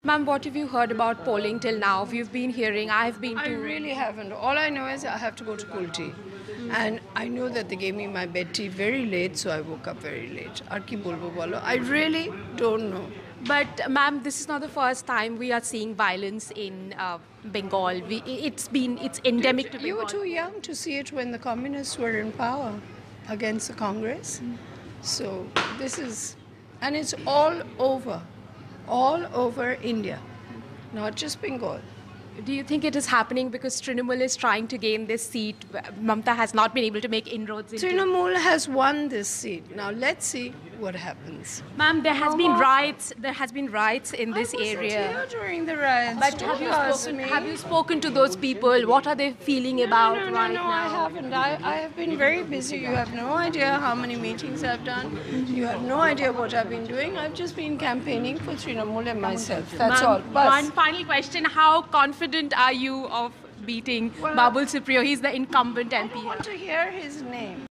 Ma'am, what have you heard about polling till now? You've been hearing, I've been I to... really haven't. All I know is I have to go to Kulti. And I know that they gave me my bed tea very late, so I woke up very late. Ar ki bolbo bolo? I really don't know. But ma'am, this is not the first time we are seeing violence in Bengal. It's endemic to Bengal. You were too young to see it when the communists were in power against the Congress. So this is, and it's all over India, not just Bengal. Do you think it is happening because Trinamool is trying to gain this seat? Mamata has not been able to make inroads into... Trinamool has won this seat. Now let's see what happens. Ma'am, there has been riots. There has been riots in this I wasn't area. here during the riots. But have you spoken to those people? What are they feeling about right now? I haven't. I have been very busy. You have no idea how many meetings I've done. You have no idea what I've been doing. I've just been campaigning for Trinamool and myself. That's all. One final question. How confident are you of beating Babul Supriyo? He's the incumbent MP. I want to hear his name.